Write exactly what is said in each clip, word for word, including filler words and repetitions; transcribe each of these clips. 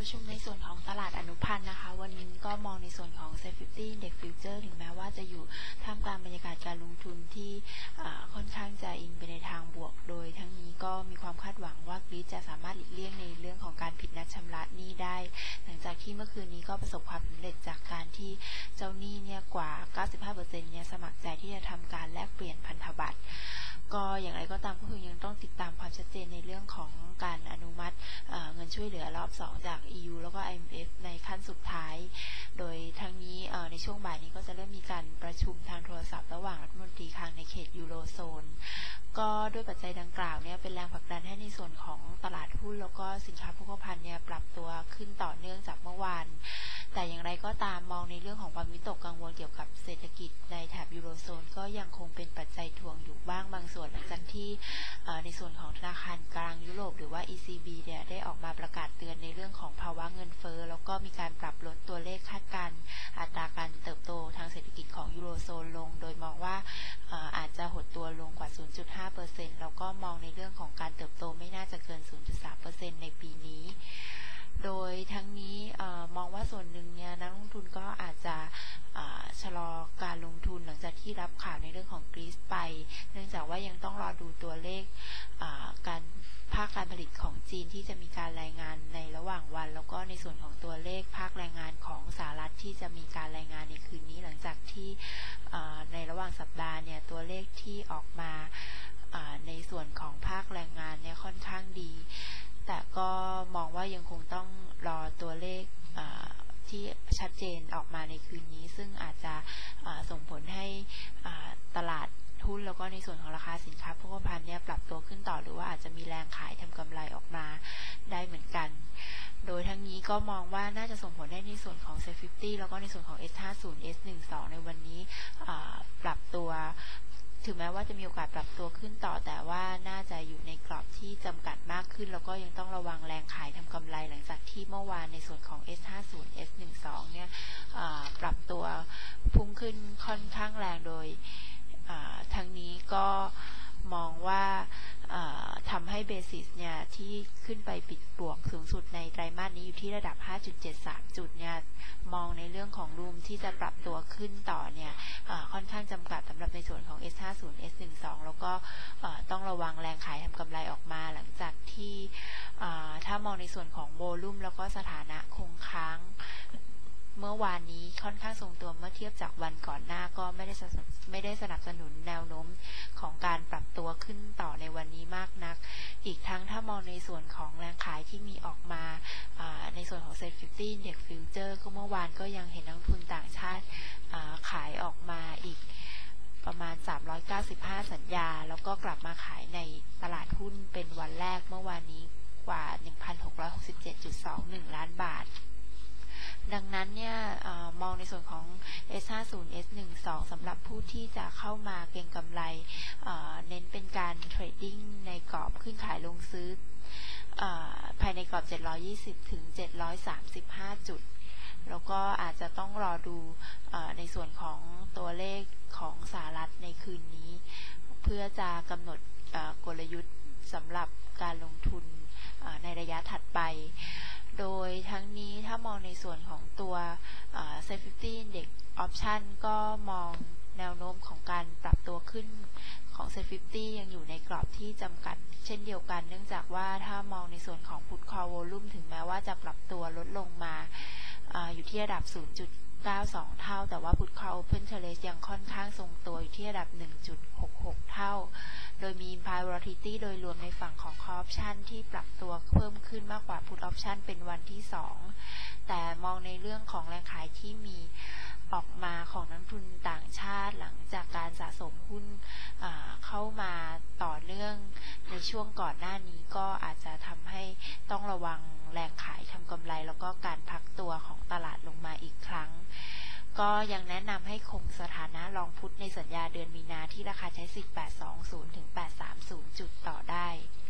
ประชุมในส่วนของตลาดอนุพันธ์นะคะวันนี้ก็มองในส่วนของ เซ็ต ห้าสิบ Index Future ถึงแม้ว่าจะอยู่ท่ามกลางบรรยากาศการลงทุนที่ค่อนข้างจะอิงไปในทางบวกโดยทั้งนี้ก็มีความคาดหวังว่ากรีซจะสามารถหลีกเลี่ยงในเรื่องของการผิดนัดชำระหนี้ได้หลังจากที่เมื่อคืนนี้ก็ประสบความสำเร็จจากการที่เจ้าหนี้เนี่ยกว่า เก้าสิบห้าเปอร์เซ็นต์ เนี่ยสมัครใจที่จะทำการแลกเปลี่ยนพันธบัตรก็อย่างไรก็ตามก็คือยังต้องติดตามความชัดเจนในเรื่องของการอนุมัติเงินช่วยเหลือรอบสองจาก อี ยู แล้วก็ ไอ เอ็ม เอฟ ในขั้นสุดท้ายโดยทั้งนี้ในช่วงบ่ายนี้ก็จะเริ่มมีการประชุมทางโทรศัพท์ระหว่างรัฐมนตรีคลังในเขตยูโรโซนก็ด้วยปัจจัยดังกล่าวเนี่ยเป็นแรงผลักดันให้ในส่วนของตลาดหุ้นแล้วก็สินค้าโภคภัณฑ์เนี่ยปรับตัวขึ้นต่อเนื่องจากเมื่อวานแต่อย่างไรก็ตามมองในเรื่องของความวิตกกังวลเกี่ยวกับเศรษฐกิจในแถบยูโรโซนก็ยังคงเป็นปัจจัยถ่วงอยู่บ้างบางส่วนหลังจากที่ในส่วนของธนาคารกลางยุโรปหรือว่า อี ซี บี เนี่ยได้ออกมาประกาศเตือนในเรื่องของภาวะเงินเฟ้อแล้วก็มีการปรับลดตัวเลขคาดการณ์อัตราการเติบโตทางเศรษฐกิจของยูโรโซนลงโดยมองว่าอาจจะหดตัวลงกว่า ศูนย์จุดห้าเปอร์เซ็นต์ แล้วก็มองในเรื่องของการเติบโตไม่น่าจะเกิน ศูนย์จุดสามเปอร์เซ็นต์ ในปีนี้โดยทั้งนี้มองว่าส่วนหนึ่งเนี่ยนักลงทุนก็อาจจะชะลอการลงทุนหลังจากที่รับข่าวในเรื่องของกรีซไปเนื่องจากว่ายังต้องรอดูตัวเลขการภาคการผลิตของจีนที่จะมีการรายงานในระหว่างวันแล้วก็ในส่วนของตัวเลขภาคแรงงานของสหรัฐที่จะมีการรายงานในคืนนี้หลังจากที่ในระหว่างสัปดาห์เนี่ยตัวเลขที่ออกมาในส่วนของภาคแรงงานเนี่ยค่อนข้างดีแต่ก็มองว่ายังคงต้องรอตัวเลขที่ชัดเจนออกมาในคืนนี้ซึ่งอาจจะส่งผลให้ตลาดหุ้นแล้วก็ในส่วนของราคาสินค้าโภคภัณฑ์เนี่ยปรับตัวขึ้นต่อหรือว่าอาจจะมีแรงขายทำกำไรออกมาได้เหมือนกันโดยทั้งนี้ก็มองว่าน่าจะส่งผลได้ในส่วนของ เซ็ต ห้าสิบ แล้วก็ในส่วนของ เอส ห้าสิบ เอส สิบสอง ในวันนี้ปรับตัวถึงแม้ว่าจะมีโอกาสปรับตัวขึ้นต่อแต่ว่าน่าจะอยู่ในกรอบที่จำกัดมากขึ้นแล้วก็ยังต้องระวังแรงขายทำกำไรหลังจากที่เมื่อวานในส่วนของ เอส ห้าสิบ เอส สิบสอง เนี่ยปรับตัวพุ่งขึ้นค่อนข้างแรงโดยทั้งนี้ก็มองว่าทำให้เบสิสเนี่ยที่ขึ้นไปปิดบวกสูงสุดในไตรมาสนี้อยู่ที่ระดับ ห้าจุดเจ็ดสาม จุดเนี่ยมองในเรื่องของรูมที่จะปรับตัวขึ้นต่อเนี่ยค่อนข้างจำกัดสำหรับในส่วนของ เอส ห้าสิบ เอส สิบสอง แล้วก็ต้องระวังแรงขายทำกำไรออกมาหลังจากที่ถ้ามองในส่วนของโวลุ่มแล้วก็สถานะคงค้างเมื่อวานนี้ค่อนข้างทรงตัวเมื่อเทียบจากวันก่อนหน้าก็ไม่ได้ไม่ได้สนับสนุนแนวโน้มของการปรับตัวขึ้นต่อในวันนี้มากนักอีกทั้งถ้ามองในส่วนของแรงขายที่มีออกมาในส่วนของ เซ็ต ห้าสิบ Index Future ก็เมื่อวานก็ยังเห็นนักทุนต่างชาติขายออกมาอีกประมาณสามร้อยเก้าสิบห้าสัญญาแล้วก็กลับมาขายในตลาดหุ้นเป็นวันแรกเมื่อวานนี้กว่า หนึ่งพันหกร้อยหกสิบเจ็ดจุดสองหนึ่ง ล้านบาทดังนั้นเนี่ยมองในส่วนของ เอส ห้าสิบ เอส สิบสอง สำหรับผู้ที่จะเข้ามาเก็งกำไรเน้นเป็นการเทรดดิ้งในกรอบขึ้นขายลงซื้อภายในกรอบเจ็ดร้อยยี่สิบถึงเจ็ดร้อยสามสิบห้าจุดแล้วก็อาจจะต้องรอดูในส่วนของตัวเลขของสหรัฐในคืนนี้เพื่อจะกำหนดกลยุทธ์สำหรับการลงทุนในระยะถัดไปโดยทั้งนี้ถ้ามองในส่วนของตัว เซ็ต ห้าสิบ Index Option ก็มองแนวโน้มของการปรับตัวขึ้นของ เซ็ต ห้าสิบ ยังอยู่ในกรอบที่จำกัดเช่นเดียวกันเนื่องจากว่าถ้ามองในส่วนของ Put Call Volume ถึงแม้ว่าจะปรับตัวลดลงมาอยู่ที่ระดับ ศูนย์จุดเก้าสอง เท่าแต่ว่า Put Call Open Interest ยังค่อนข้างทรงตัวอยู่ที่ระดับ หนึ่งจุดหกหก เท่าโดยมี Implied Volatility โดยรวมในฝั่งของ Call Option ที่ปรับตัวเพิ่มขึ้นมากกว่า Put Option เป็นวันที่สองแต่มองในเรื่องของแรงขายที่มีออกมาของนักทุนต่างชาติหลังจากการสะสมหุ้นเข้ามาต่อเนื่องในช่วงก่อนหน้านี้ก็อาจจะทำให้ต้องระวังแรงขายทำกำไรแล้วก็การพักตัวของตลาดลงมาอีกครั้งก็ยังแนะนำให้คงสถานะลองพุทในสัญญาเดือนมีนาที่ราคาใช้สิทธิ์แปดร้อยยี่สิบถึงแปดร้อยสามสิบจุดต่อได้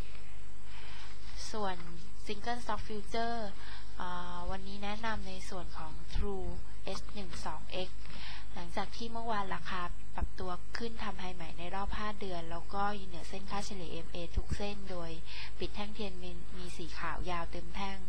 ส่วน Single Stock Future วันนี้แนะนำในส่วนของ True เอส สิบสอง เอ็กซ์ หลังจากที่เมื่อวานราคาปรับตัวขึ้นทำไฮใหม่ในรอบห้าเดือนแล้วก็อยู่เหนือเส้นค่าเฉลี่ย เอ็ม เอ ทุกเส้นโดยปิดแท่งเทียนมีสีขาวยาวเต็มแท่ง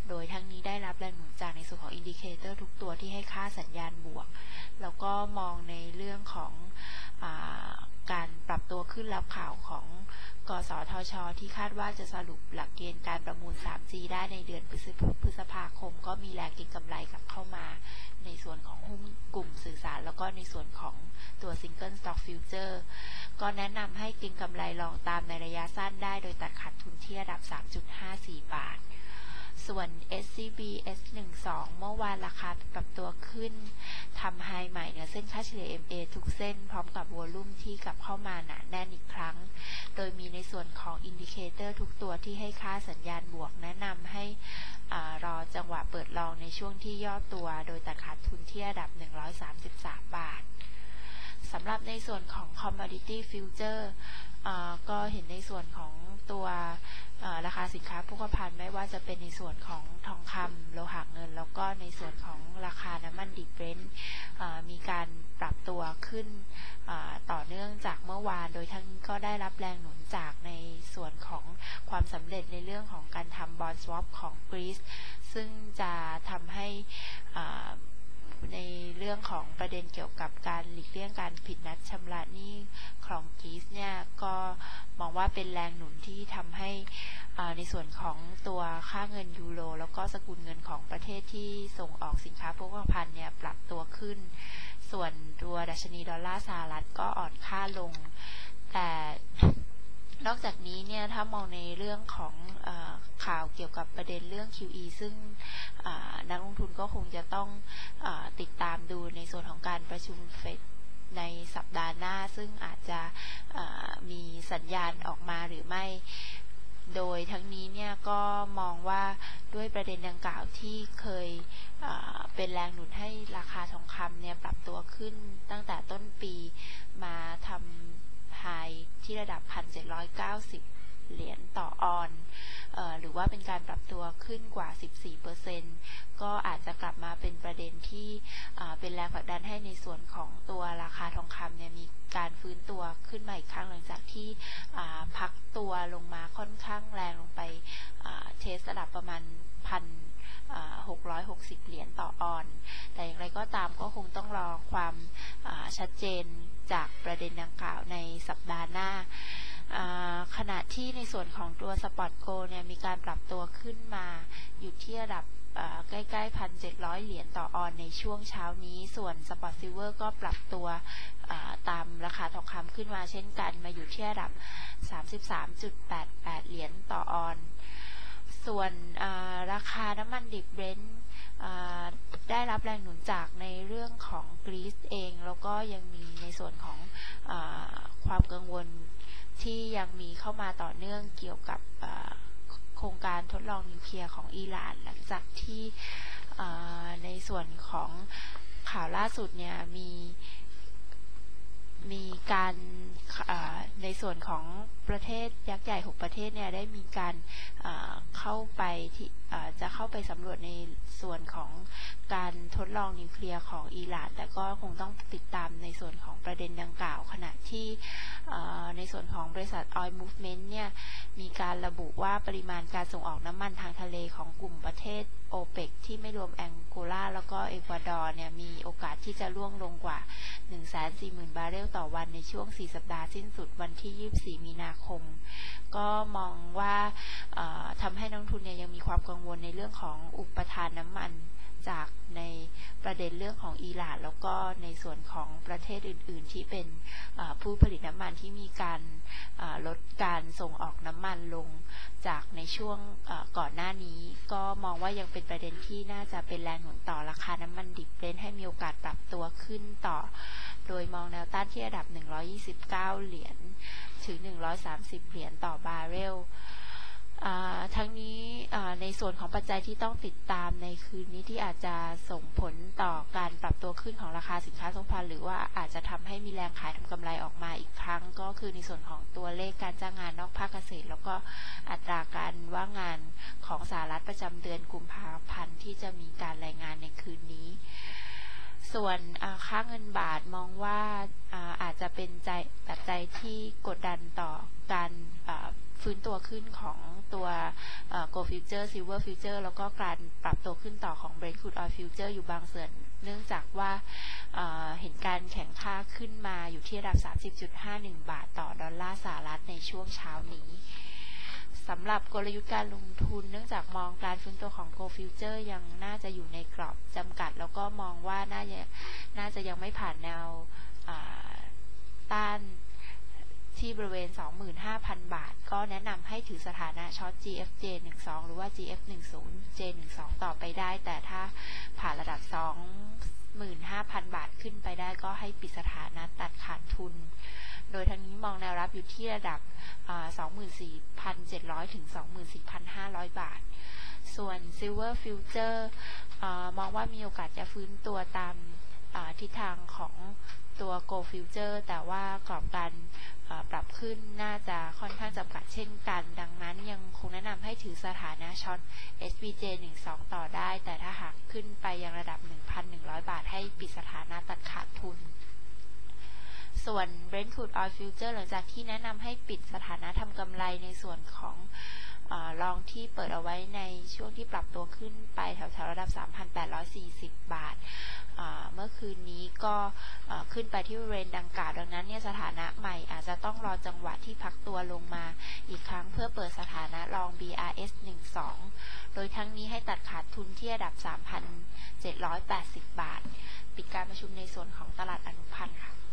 โดยทั้งนี้ได้รับแรงหนุนจากในส่วนของอินดิเคเตอร์ทุกตัวที่ให้ค่าสัญญาณบวกแล้วก็มองในเรื่องของอาการปรับตัวขึ้นรับข่าวของกสทช.ที่คาดว่าจะสรุปหลักเกณฑ์การประมูล ทรีจี ได้ในเดือนพฤษภาคมก็มีแรงเก็งกำไรกลับเข้ามาในส่วนของหุ้นกลุ่มสื่อสารแล้วก็ในส่วนของตัว Single Stock Future ก็แนะนำให้เก็งกำไรลองตามในระยะสั้นได้โดยตัดขาดทุนที่ระดับ สามจุดห้าสี่ บาทส่วน เอส ซี บี เอส สิบสอง เมื่อวานราคาปรับตัวขึ้นทำไฮใหม่เหนือเส้นค่าเฉลี่ย เอ็ม เอ ทุกเส้นพร้อมกับวอลุ่มที่กลับเข้ามาหนาแน่นอีกครั้งโดยมีในส่วนของอินดิเคเตอร์ทุกตัวที่ให้ค่าสัญญาณบวกแนะนำให้รอจังหวะเปิดลองในช่วงที่ย่อตัวโดยตัดขาดทุนที่ระดับหนึ่งร้อยสามสิบสามบาทสำหรับในส่วนของ Commodity Future ก็เห็นในส่วนของตัวราคาสินค้าโภคภัณฑ์ไม่ว่าจะเป็นในส่วนของทองคำโลหะเงินแล้วก็ในส่วนของราคาน้ำมันดิบเบรนท์มีการปรับตัวขึ้นต่อเนื่องจากเมื่อวานโดยทั้งก็ได้รับแรงหนุนจากในส่วนของความสำเร็จในเรื่องของการทำบอนด์สวอปของกรีซซึ่งจะทำให้ในเรื่องของประเด็นเกี่ยวกับการหลีกเลี่ยงการผิดนัดชำระหนี้ของกรีซเนี่ยก็มองว่าเป็นแรงหนุนที่ทำให้ในส่วนของตัวค่าเงินยูโรแล้วก็สกุลเงินของประเทศที่ส่งออกสินค้าโภคภัณฑ์เนี่ยปรับตัวขึ้นส่วนตัวดัชนีดอลลาร์สหรัฐก็อ่อนค่าลงแต่นอกจากนี้เนี่ยถ้ามองในเรื่องของเอ่อข่าวเกี่ยวกับประเด็นเรื่อง คิว อี ซึ่งนักลงทุนก็คงจะต้องเอ่อติดตามดูในส่วนของการประชุมเฟดในสัปดาห์หน้าซึ่งอาจจะมีสัญญาณออกมาหรือไม่โดยทั้งนี้เนี่ยก็มองว่าด้วยประเด็นดังกล่าวที่เคยเป็นแรงหนุนให้ราคาทองคำเนี่ยปรับตัวขึ้นตั้งแต่ต้นปีมาทำไฮที่ระดับ หนึ่งพันเจ็ดร้อยเก้าสิบ เหรียญต่อออนเอ่อหรือว่าเป็นการปรับตัวขึ้นกว่า สิบสี่เปอร์เซ็นต์ ก็อาจจะกลับมาเป็นประเด็นที่เป็นแรงผลักดันให้ในส่วนของตัวราคาทองคำเนี่ยมีการฟื้นตัวขึ้นมาอีกครั้งหลังจากที่พักตัวลงมาค่อนข้างแรงลงไปเทสระดับประมาณพันหกร้อยหกสิบเหรียญต่อออนแต่อย่างไรก็ตามก็คงต้องรอความชัดเจนจากประเด็นดังกล่าวในสัปดาห์หน้าขณะที่ในส่วนของตัวสปอตโกเนี่ยมีการปรับตัวขึ้นมาอยู่ที่ระดับใกล้ๆ หนึ่งพันเจ็ดร้อย เหรียญต่อออนในช่วงเช้านี้ส่วนสปอตซิลเวอร์ก็ปรับตัวตามราคาทองคำขึ้นมาเช่นกันมาอยู่ที่ระดับ สามสิบสามจุดแปดแปด เหรียญต่อออนส่วนราคาน้ำมันดิบเบรนท์ได้รับแรงหนุนจากในเรื่องของกรีซเองแล้วก็ยังมีในส่วนของความกังวลที่ยังมีเข้ามาต่อเนื่องเกี่ยวกับโครงการทดลองนิวเคลียร์ของอิหร่านหลังจากที่ในส่วนของข่าวล่าสุดเนี่ยมีมีการในส่วนของประเทศยักษ์ใหญ่หกประเทศเนี่ยได้มีการเข้าไปที่จะเข้าไปสำรวจในส่วนของการทดลองนิวเคลียร์ของอิหร่านแต่ก็คงต้องติดตามในส่วนของประเด็นดังกล่าวขณะที่ในส่วนของบริษัท Oil Movement เนี่ยมีการระบุว่าปริมาณการส่งออกน้ำมันทางทะเลของกลุ่มประเทศโอเปกที่ไม่รวมแองโกลาแล้วก็เอกวาดอร์เนี่ยมีโอกาสที่จะร่วงลงกว่า หนึ่งแสนสี่หมื่น บาร์เรลต่อวันในช่วงสี่สัปดาห์สิ้นสุดวันที่ยี่สิบสี่มีนาคมก็มองว่าทำให้นักลงทุนเนี่ยยังมีความกังวลในเรื่องของอุปทานน้ำมันจากในประเด็นเรื่องของอิหร่านแล้วก็ในส่วนของประเทศอื่นๆที่เป็นผู้ผลิตน้ำมันที่มีการลดการส่งออกน้ำมันลงจากในช่วงก่อนหน้านี้ก็มองว่ายังเป็นประเด็นที่น่าจะเป็นแรงหนุนต่อราคาน้ำมันดิบเบรนท์ให้มีโอกาสปรับตัวขึ้นต่อโดยมองแนวต้านที่ระดับหนึ่งร้อยยี่สิบเก้าเหรียญถึงหนึ่งร้อยสามสิบเหรียญต่อบาร์เรลทั้งนี้ในส่วนของปัจจัยที่ต้องติดตามในคืนนี้ที่อาจจะส่งผลต่อการปรับตัวขึ้นของราคาสินค้าโภคภัณฑ์หรือว่าอาจจะทำให้มีแรงขายทำกำไรออกมาอีกครั้งก็คือในส่วนของตัวเลขการจ้างงานนอกภาคเกษตรแล้วก็อัตราการว่างงานของสหรัฐประจำเดือนกุมภาพันธ์ที่จะมีการรายงานในคืนนี้ส่วนค่าเงินบาทมองว่าอาจจะเป็นใจปัจจัยที่กดดันต่อการฟื้นตัวขึ้นของตัว Gold Future Silver Future แล้วก็การปรับตัวขึ้นต่อของ Brent Crude Oil Future อยู่บางส่วนเนื่องจากว่าเ, เห็นการแข่งค่าขึ้นมาอยู่ที่ระดับ สามสิบจุดห้าหนึ่ง บาทต่อดอลลาร์สหรัฐในช่วงเช้านี้สำหรับกลยุทธ์การลงทุนเนื่องจากมองการฟื้นตัวของ Gold Future ยังน่าจะอยู่ในกรอบจำกัดแล้วก็มองว่าน่าจะน่าจะยังไม่ผ่านแนวต้านที่บริเวณ สองหมื่นห้าพัน บาทก็แนะนำให้ถือสถานะช็อต จี เอฟ เจ สิบสอง หรือว่า จี เอฟ สิบ เจ สิบสอง ต่อไปได้แต่ถ้าผ่านระดับ สองหมื่นห้าพัน บาทขึ้นไปได้ก็ให้ปิดสถานะตัดขาดทุนโดยทางนี้มองแนวรับอยู่ที่ระดับ สองหมื่นสี่พันเจ็ดร้อย ถึง สองหมื่นสี่พันห้าร้อย บาทส่วน Silver Future มองว่ามีโอกาสจะฟื้นตัวตามทิศทางของตัว Gold Future แต่ว่ากรอบการปรับขึ้นน่าจะค่อนข้างจำกัดเช่นกันดังนั้นยังคงแนะนำให้ถือสถานะช็อต เอส บี เจ สิบสอง ต่อได้แต่ถ้าหากขึ้นไปยังระดับ หนึ่งพันหนึ่งร้อย บาทให้ปิดสถานะตัดขาดทุนส่วน Brent Crude Oil Future หลังจากที่แนะนำให้ปิดสถานะทำกำไรในส่วนของลองที่เปิดเอาไว้ในช่วงที่ปรับตัวขึ้นไปแถวๆระดับ สามพันแปดร้อยสี่สิบ บาทเมื่อคืนนี้ก็ขึ้นไปที่บริเวณดังกล่าวดังนั้นเนี่ยสถานะใหม่อาจจะต้องรอจังหวะที่พักตัวลงมาอีกครั้งเพื่อเปิดสถานะลอง บี อาร์ เอส สิบสอง โดยทั้งนี้ให้ตัดขาดทุนที่ระดับ สามพันเจ็ดร้อยแปดสิบ บาทปิดการประชุมในส่วนของตลาดอนุพันธ์ค่ะ